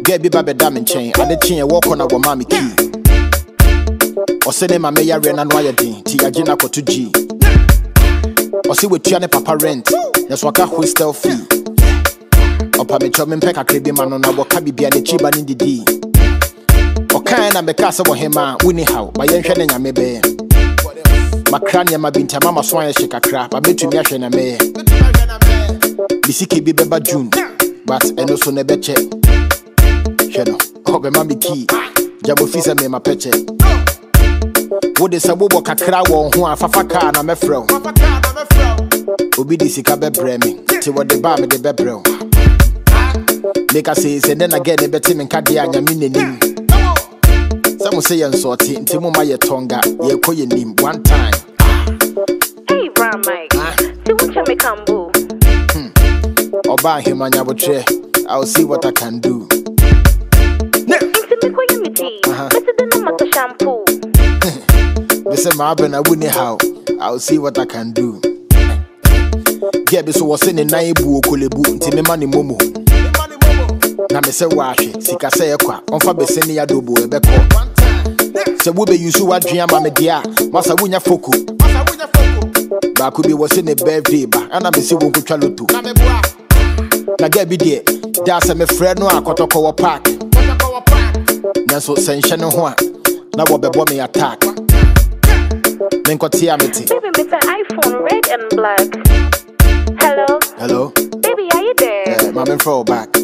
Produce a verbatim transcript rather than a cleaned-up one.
Get be baby damn chain, and the chain walk on our mommy key. Or send him a mayor and annoy thing, Tia Jina ko to G. Or see with Tiane Papa rent, that's what I Freestyle fee. Or Pame Chomin Pekka Cribby man on our cabby be a chiban in the D. Or kind of Becassa or him, winning how, by Yanshan and Yamebe. Macrania, my binta mama swine shake a crap, I bet you me and a may. Bisiki be Beba June, but and also never check. Shadow, oh, be mammy key, Jabo Fisa me my peche. What is a bobo cacra who are Fafaka and I'm a fro? Obidi Sikabe Bremi, till what the bar me the bebro. Make us say, and then again, a betim and Kadia and Yamini. Some will say, and sorty, until Mumaya Tonga, ye call your name one time. Hey, Brown Mike, see what you make come boo. Or buy him on your chair, I'll see what I can do. Shampoo. Listen, Marvin, I wouldn't how. I'll see what I can do. Yeah, this was in a naibu, Kulebu, Timmy Money Momo. Now, me say, wash it, Sika say a quack, on Fabesini Adobo, a beco. So, we be used to what dream, Mamma Dia, Massa Winya Foku. Bakubi was in a birthday, and I'm a civil Kuchalutu. Now, get be there, that's a friend, no, I got a cover park. That's what Saint no one. Now what be me attack. Then got Tiamity. Baby, Mister iPhone red and black. Hello? Hello? Baby, are you there? Yeah, my man throw back.